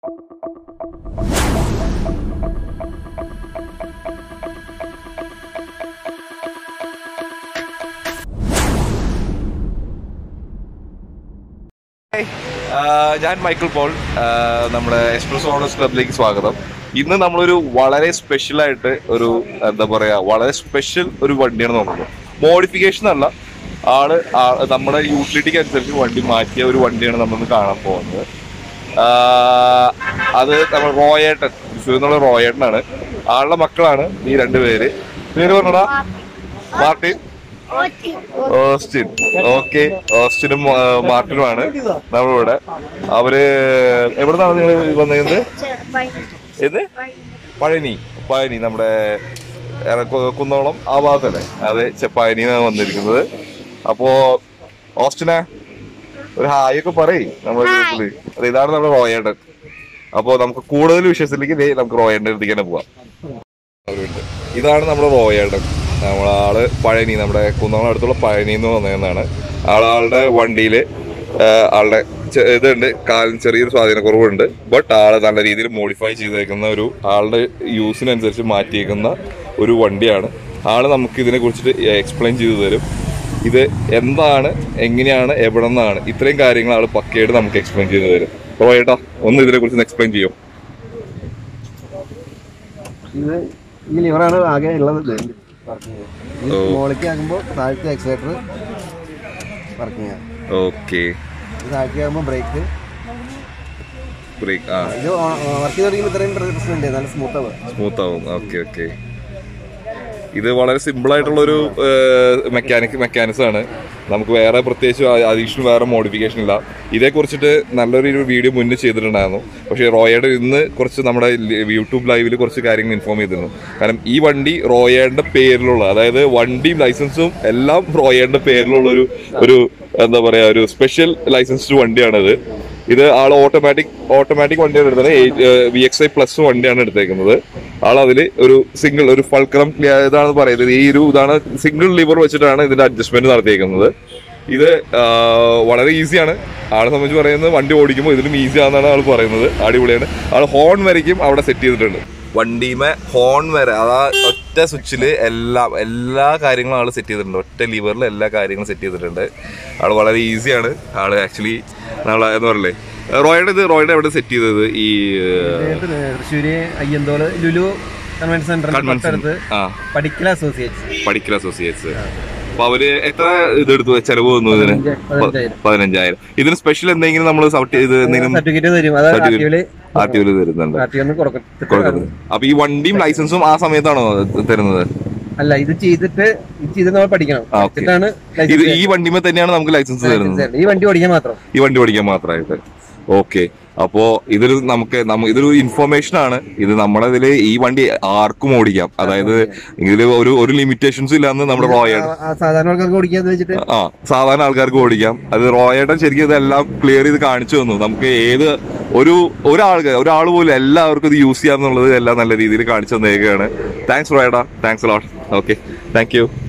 ഞാൻ Michael Paul, നമ്മുടെ S-Presso owners ക്ലബിലേക്ക് സ്വാഗതം. ഇന്ന് നമ്മളൊരു വളരെ സ്പെഷ്യൽ ആയിട്ട് ഒരു എന്താ പറയാ വളരെ സ്പെഷ്യൽ ഒരു വണ്ടിയാണ് നോക്കുന്നത്. മോഡിഫിക്കേഷൻ അല്ല, നമ്മുടെ യൂട്ടിലിറ്റിക്ക് അനുസരിച്ച് വണ്ടി മാറ്റിയ ഒരു വണ്ടിയാണ് നമ്മളിന്ന് കാണാൻ പോകുന്നത്. അത് നമ്മൾ റോയേട്ടൻ, തൃശ്ശൂരിൽ നിന്നുള്ള റോയേട്ടനാണ്. ആളുടെ മക്കളാണ് ഈ രണ്ടുപേര്. പേര് പറഞ്ഞടാ? Martin, Austin. ഓക്കെ, ഓസ്റ്റിനും മാർട്ടിനുമാണ് നമ്മളിവിടെ. അവര് എവിടുന്നാണ് നിങ്ങൾ വന്നത്? ഏത്? പഴനി നമ്മുടെ കുന്നോളം ആ ഭാഗത്തല്ലേ? അതെ, പഴനിന്നാണ് വന്നിരിക്കുന്നത്. അപ്പോ ഓസ്റ്റിനെ ഒരു ഹായ് ഒക്കെ പറയും നമ്മുടെ ഗ്രൂപ്പില്. അത് ഇതാണ് നമ്മുടെ റോയേട്ടൻ. അപ്പോ നമുക്ക് കൂടുതൽ വിഷയത്തിലേക്ക് നമുക്ക് റോയേട്ടൻ്റെ അടുത്തേക്ക് തന്നെ പോവാം. ഇതാണ് നമ്മുടെ റോയേട്ടൻ. നമ്മളാള് പഴനി, നമ്മുടെ കുന്നോളം അടുത്തുള്ള പഴനിന്ന് വന്നതെന്നാണ്. ആളുടെ വണ്ടിയില് ആളുടെ ഇതുണ്ട്, കാലിന് ചെറിയൊരു സ്വാധീനക്കുറവുണ്ട്. ബട്ട് ആള് നല്ല രീതിയിൽ മോഡിഫൈ ചെയ്തേക്കുന്ന ഒരു ആളുടെ യൂസിനനുസരിച്ച് മാറ്റിയേക്കുന്ന ഒരു വണ്ടിയാണ്. ആള് നമുക്ക് ഇതിനെ കുറിച്ചിട്ട് എക്സ്പ്ലെയിൻ ചെയ്തു തരും. ഇത് എന്താണ്, എങ്ങനെയാണ്, എവിടെ നിന്നാണ്, ഇത്രയും കാര്യങ്ങൾ ആള് പക്കയായിട്ട് നമുക്ക് എക്സ്പ്ലെയിൻ ചെയ്തു തരും. റോയേട്ടാ, ഒന്ന് ഇതിനെ കുറിച്ച് എക്സ്പ്ലെയിൻ ചെയ്യും. ഈ ലിവറാണ് ആകെ ഉള്ളത്. മോളിലേക്ക് ആകുമ്പോൾ താഴത്തെ എക്സലേറ്റർ വർക്കിംഗ് ആണ്. ഓക്കെ, താഴത്തെ ആകുമ്പോൾ ബ്രേക്ക് ഇത് വർക്ക് ചെയ്ത് തുടങ്ങിയപ്പോൾ ഇത്രയും പ്രശ്നമുണ്ട്, നല്ല സ്മൂത്ത് ആവും. ഓക്കെ ഓക്കെ, ഇത് വളരെ സിമ്പിൾ ആയിട്ടുള്ളൊരു മെക്കാനിക്സ് ആണ്. നമുക്ക് വേറെ പ്രത്യേകിച്ച് അഡീഷണൽ വേറെ മോഡിഫിക്കേഷൻ ഇല്ല. ഇതേക്കുറിച്ചിട്ട് നല്ലൊരു വീഡിയോ മുന്നേ ചെയ്തിട്ടുണ്ടായിരുന്നു. പക്ഷേ റോയേഡ് ഇന്ന് കുറച്ച് നമ്മുടെ യൂട്യൂബ് ലൈവിൽ കുറച്ച് കാര്യങ്ങൾ ഇൻഫോം ചെയ്തിരുന്നു. കാരണം ഈ വണ്ടി റോയേഡിന്റെ പേരിലുള്ള, അതായത് വണ്ടിയും ലൈസൻസും എല്ലാം റോയേഡിന്റെ പേരിലുള്ള ഒരു എന്താ പറയാ ഒരു സ്പെഷ്യൽ ലൈസൻസ്ഡ് വണ്ടിയാണിത്. ഇത് ആൾ ഓട്ടോമാറ്റിക് വണ്ടിയാണ് എടുത്തത്. VXI പ്ലസ് വണ്ടിയാണ് എടുത്തേക്കുന്നത്. ആളതിൽ ഒരു സിംഗിൾ ഒരു ഫൾക്രം ഇതാണ് പറയുന്നത്. ഇതാണ് സിംഗിൾ ലിവർ വെച്ചിട്ടാണ് ഇതിന്റെ അഡ്ജസ്റ്റ്മെന്റ് നടത്തിയേക്കുന്നത്. ഇത് വളരെ ഈസിയാണ്. ആളെ സംബന്ധിച്ച് പറയുന്നത് വണ്ടി ഓടിക്കുമ്പോൾ ഇതിലും ഈസി ആണെന്നാണ് ആൾ പറയുന്നത്. അടിപൊളിയാണ്. ആൾ ഹോൺ വരയ്ക്കും അവിടെ സെറ്റ് ചെയ്തിട്ടുണ്ട്. വണ്ടിമേ ഹോൺ വരെ, അതാ ഒറ്റ സ്വിച്ചില് എല്ലാ കാര്യങ്ങളും ആൾ സെറ്റ് ചെയ്തിട്ടുണ്ട്. ഒറ്റ ലിവറിൽ എല്ലാ കാര്യങ്ങളും സെറ്റ് ചെയ്തിട്ടുണ്ട്. ആൾ വളരെ ഈസിയാണ്. ആള് ആക്ച്വലി നമ്മളെ എന്താ പറയല്ലേ, റോയുടെ എവിടെ സെറ്റ് ചെയ്തത്? ഈ Thrissur Ayyanthole Lulu convention centre Padikkal associates. അപ്പൊ അവര് എത്ര ഇതെടുത്തു, ചെലവ് വന്നു ഇതിന്? 15,000. ഇതിന് സ്പെഷ്യൽ എന്തെങ്കിലും നമ്മൾ ആർട്ടിഒയില് തരുന്നുണ്ട്. അപ്പൊ ഈ വണ്ടിയും ലൈസൻസും ആ സമയത്താണോ തരുന്നത്? അല്ല, ഇത് ചെയ്തിട്ട് നമ്മൾ പഠിക്കണം. ഇത് ഈ വണ്ടിമേ തന്നെയാണ് നമുക്ക് ലൈസൻസ് തരുന്നത്? ഈ വണ്ടി ഓടിക്കാൻ മാത്രമായിട്ട്. ഓക്കെ, അപ്പോ ഇതൊരു ഇൻഫോർമേഷൻ ആണ്. ഇത് നമ്മുടെ ഇതില് ഈ വണ്ടി ആർക്കും ഓടിക്കാം. അതായത് ഇതില് ഒരു ലിമിറ്റേഷൻസ് ഇല്ലാന്ന് നമ്മുടെ സാധാരണ ആൾക്കാർക്ക് ഓടിക്കാം. അത് റോയേട്ടൻ ശരിക്കും ഇതെല്ലാം ക്ലിയർ ചെയ്ത് കാണിച്ചു തന്നു. നമുക്ക് ഏത് ഒരാൾ പോലും എല്ലാവർക്കും ഇത് യൂസ് ചെയ്യാന്നുള്ളത് എല്ലാം നല്ല രീതിയിൽ കാണിച്ചു തന്നേക്കാണ്. താങ്ക്സ് റോയേട്ടാ, thanks lot. Okay, thank U.